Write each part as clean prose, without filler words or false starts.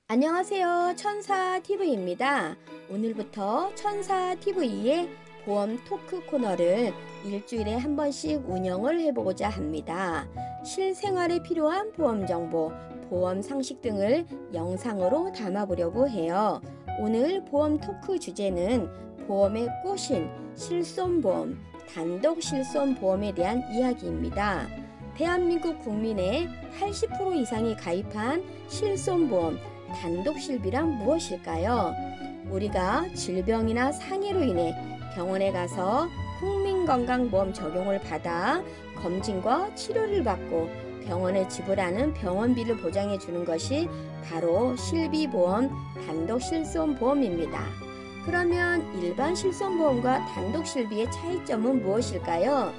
안녕하세요. 천사TV입니다. 오늘부터 천사TV의 보험 토크 코너를 일주일에 한 번씩 운영을 해보고자 합니다. 실생활에 필요한 보험 정보, 보험 상식 등을 영상으로 담아보려고 해요. 오늘 보험 토크 주제는 보험의 꽃인 실손보험, 단독 실손보험에 대한 이야기입니다. 대한민국 국민의 80% 이상이 가입한 실손보험, 단독실비란 무엇일까요? 우리가 질병이나 상해로 인해 병원에 가서 국민건강보험 적용을 받아 검진과 치료를 받고 병원에 지불하는 병원비를 보장해 주는 것이 바로 실비보험, 단독실손보험입니다. 그러면 일반 실손보험과 단독실비의 차이점은 무엇일까요?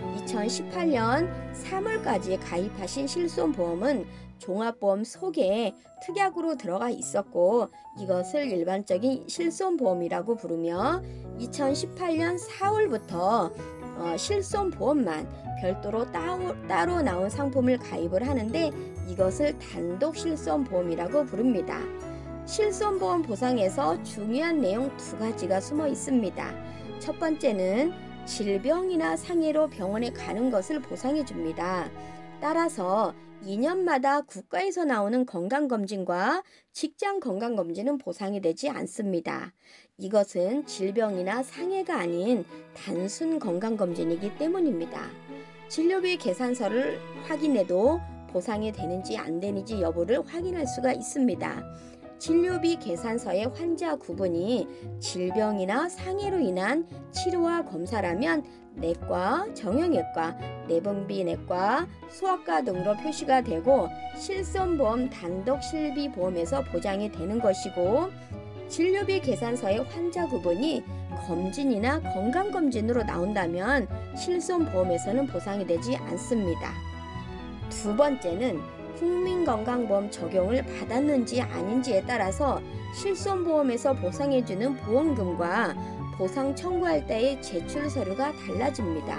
2018년 3월까지 가입하신 실손보험은 종합보험 속에 특약으로 들어가 있었고, 이것을 일반적인 실손보험이라고 부르며 2018년 4월부터 실손보험만 별도로 따로 나온 상품을 가입을 하는데, 이것을 단독 실손보험이라고 부릅니다. 실손보험 보상에서 중요한 내용 두 가지가 숨어 있습니다. 첫 번째는 질병이나 상해로 병원에 가는 것을 보상해 줍니다. 따라서 2년마다 국가에서 나오는 건강검진과 직장 건강검진은 보상이 되지 않습니다. 이것은 질병이나 상해가 아닌 단순 건강검진이기 때문입니다. 진료비 계산서를 확인해도 보상이 되는지 안 되는지 여부를 확인할 수가 있습니다. 진료비 계산서의 환자 구분이 질병이나 상해로 인한 치료와 검사라면 내과, 정형외과, 내분비내과, 소아과 등으로 표시가 되고 실손보험 단독 실비보험에서 보장이 되는 것이고, 진료비 계산서의 환자 구분이 검진이나 건강검진으로 나온다면 실손보험에서는 보상이 되지 않습니다. 두 번째는 국민건강보험 적용을 받았는지 아닌지에 따라서 실손보험에서 보상해주는 보험금과 보상 청구할 때의 제출 서류가 달라집니다.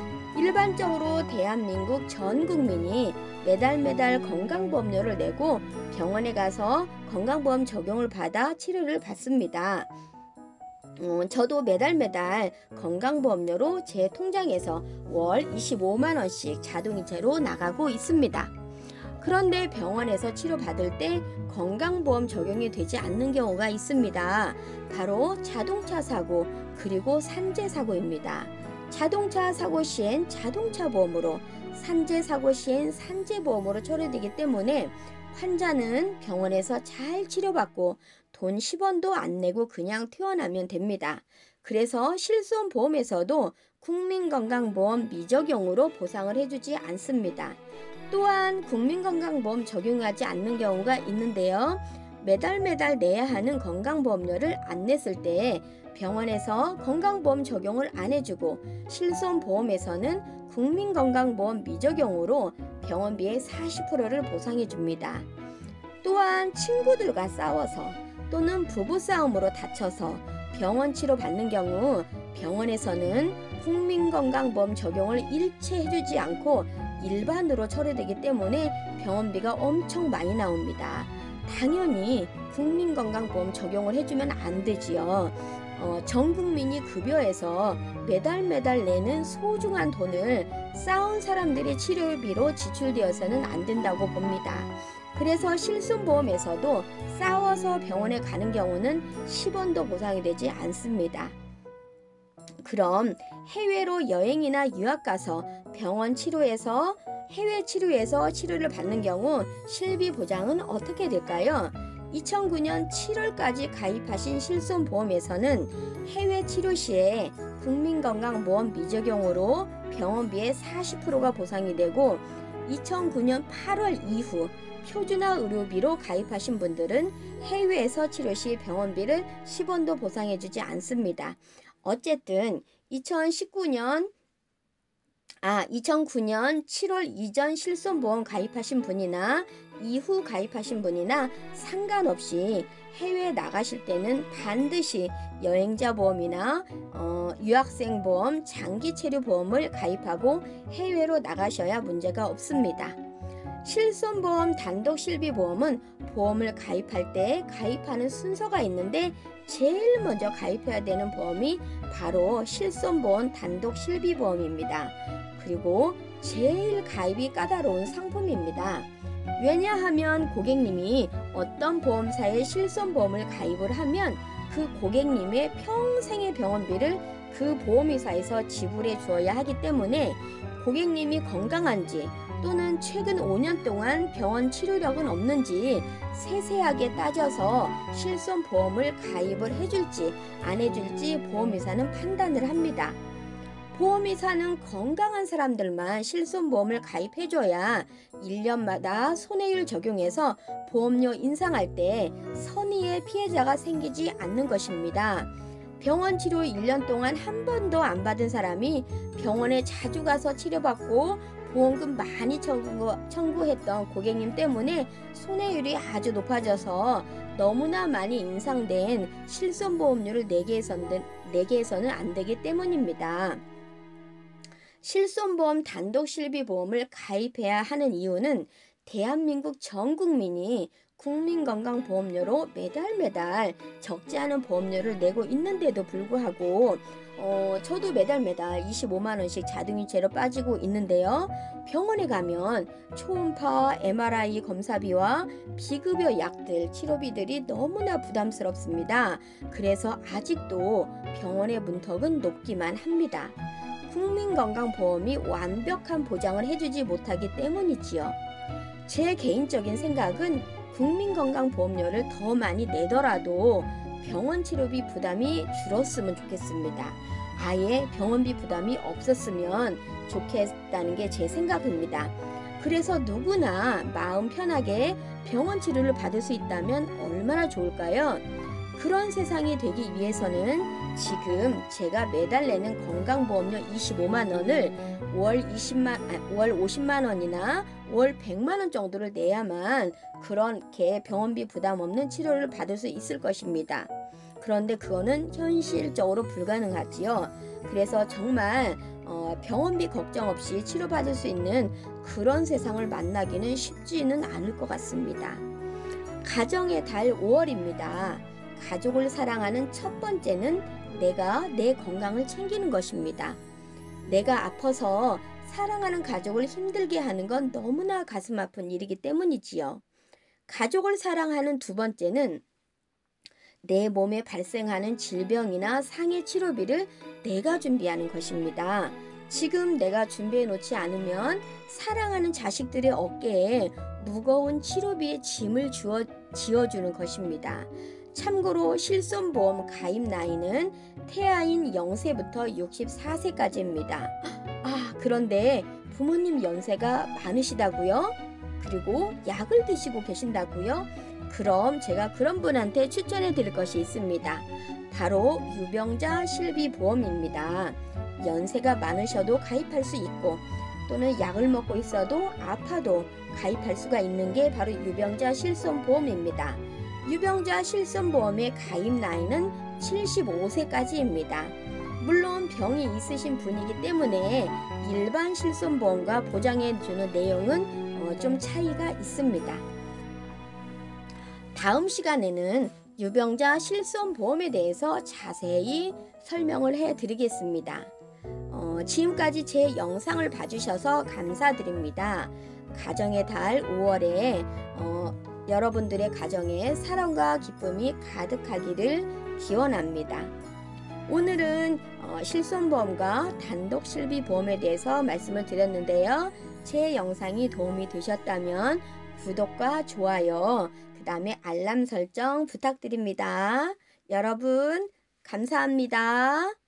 일반적으로 대한민국 전 국민이 매달 건강보험료를 내고 병원에 가서 건강보험 적용을 받아 치료를 받습니다. 저도 매달 건강보험료로 제 통장에서 월 25만 원씩 자동이체로 나가고 있습니다. 그런데 병원에서 치료받을 때 건강보험 적용이 되지 않는 경우가 있습니다. 바로 자동차 사고, 그리고 산재 사고입니다. 자동차 사고 시엔 자동차 보험으로, 산재 사고 시엔 산재 보험으로 처리되기 때문에 환자는 병원에서 잘 치료받고 돈 10원도 안 내고 그냥 퇴원하면 됩니다. 그래서 실손보험에서도 국민건강보험 미적용으로 보상을 해주지 않습니다. 또한 국민건강보험 적용하지 않는 경우가 있는데요. 매달 내야 하는 건강보험료를 안 냈을 때 병원에서 건강보험 적용을 안 해주고, 실손보험에서는 국민건강보험 미적용으로 병원비의 40%를 보상해 줍니다. 또한 친구들과 싸워서 또는 부부싸움으로 다쳐서 병원 치료 받는 경우 병원에서는 국민건강보험 적용을 일체 해주지 않고 일반으로 처리되기 때문에 병원비가 엄청 많이 나옵니다. 당연히 국민건강보험 적용을 해주면 안 되지요. 전 국민이 급여에서 매달 내는 소중한 돈을 싸운 사람들의 치료비로 지출되어서는 안 된다고 봅니다. 그래서 실손보험에서도 싸워서 병원에 가는 경우는 10원도 보상이 되지 않습니다. 그럼 해외로 여행이나 유학 가서 병원 치료에서 해외 치료에서 치료를 받는 경우 실비 보장은 어떻게 될까요? 2009년 7월까지 가입하신 실손보험에서는 해외 치료 시에 국민건강보험 미적용으로 병원비의 40%가 보상이 되고, 2009년 8월 이후 표준화 의료비로 가입하신 분들은 해외에서 치료 시 병원비를 10원도 보상해주지 않습니다. 어쨌든 2009년 7월 이전 실손보험 가입하신 분이나 이후 가입하신 분이나 상관없이 해외 나가실 때는 반드시 여행자 보험이나 유학생 보험, 장기 체류 보험을 가입하고 해외로 나가셔야 문제가 없습니다. 실손보험, 단독실비보험은 보험을 가입할 때 가입하는 순서가 있는데 제일 먼저 가입해야 되는 보험이 바로 실손보험, 단독실비보험입니다. 그리고 제일 가입이 까다로운 상품입니다. 왜냐하면 고객님이 어떤 보험사에 실손보험을 가입을 하면 그 고객님의 평생의 병원비를 그 보험회사에서 지불해 주어야 하기 때문에 고객님이 건강한지 또는 최근 5년 동안 병원 치료력은 없는지 세세하게 따져서 실손보험을 가입을 해줄지 안 해줄지 보험회사는 판단을 합니다. 보험회사는 건강한 사람들만 실손보험을 가입해줘야 1년마다 손해율 적용해서 보험료 인상할 때 선의의 피해자가 생기지 않는 것입니다. 병원 치료 1년 동안 한 번도 안 받은 사람이 병원에 자주 가서 치료받고 보험금 많이 청구했던 고객님 때문에 손해율이 아주 높아져서 너무나 많이 인상된 실손보험료를 내게해서는 안 되기 때문입니다. 실손보험, 단독실비보험을 가입해야 하는 이유는 대한민국 전 국민이 국민건강보험료로 매달 적지 않은 보험료를 내고 있는데도 불구하고 저도 매달 25만 원씩 자동이체로 빠지고 있는데요. 병원에 가면 초음파, MRI 검사비와 비급여 약들, 치료비들이 너무나 부담스럽습니다. 그래서 아직도 병원의 문턱은 높기만 합니다. 국민건강보험이 완벽한 보장을 해주지 못하기 때문이지요. 제 개인적인 생각은 국민건강보험료를 더 많이 내더라도 병원 치료비 부담이 줄었으면 좋겠습니다. 아예 병원비 부담이 없었으면 좋겠다는 게 제 생각입니다. 그래서 누구나 마음 편하게 병원 치료를 받을 수 있다면 얼마나 좋을까요? 그런 세상이 되기 위해서는 지금 제가 매달 내는 건강보험료 25만 원을 월 50만 원이나 월 100만 원 정도를 내야만 그렇게 병원비 부담 없는 치료를 받을 수 있을 것입니다. 그런데 그거는 현실적으로 불가능하지요. 그래서 정말 병원비 걱정 없이 치료받을 수 있는 그런 세상을 만나기는 쉽지는 않을 것 같습니다. 가정의 달 5월입니다. 가족을 사랑하는 첫 번째는 내가 내 건강을 챙기는 것입니다. 내가 아파서 사랑하는 가족을 힘들게 하는 건 너무나 가슴 아픈 일이기 때문이지요. 가족을 사랑하는 두 번째는 내 몸에 발생하는 질병이나 상해 치료비를 내가 준비하는 것입니다. 지금 내가 준비해 놓지 않으면 사랑하는 자식들의 어깨에 무거운 치료비의 짐을 지어주는 것입니다. 참고로 실손보험 가입 나이는 태아인 0세부터 64세까지입니다. 그런데 부모님 연세가 많으시다고요? 그리고 약을 드시고 계신다고요? 그럼 제가 그런 분한테 추천해 드릴 것이 있습니다. 바로 유병자 실비보험입니다. 연세가 많으셔도 가입할 수 있고 또는 약을 먹고 있어도 아파도 가입할 수가 있는 게 바로 유병자 실손보험입니다. 유병자 실손보험의 가입 나이는 75세까지입니다. 물론 병이 있으신 분이기 때문에 일반 실손보험과 보장해주는 내용은 좀 차이가 있습니다. 다음 시간에는 유병자 실손보험에 대해서 자세히 설명을 해드리겠습니다. 지금까지 제 영상을 봐주셔서 감사드립니다. 가정의 달 5월에 여러분들의 가정에 사랑과 기쁨이 가득하기를 기원합니다. 오늘은 실손보험과 단독실비보험에 대해서 말씀을 드렸는데요. 제 영상이 도움이 되셨다면 구독과 좋아요, 그 다음에 알람 설정 부탁드립니다. 여러분 감사합니다.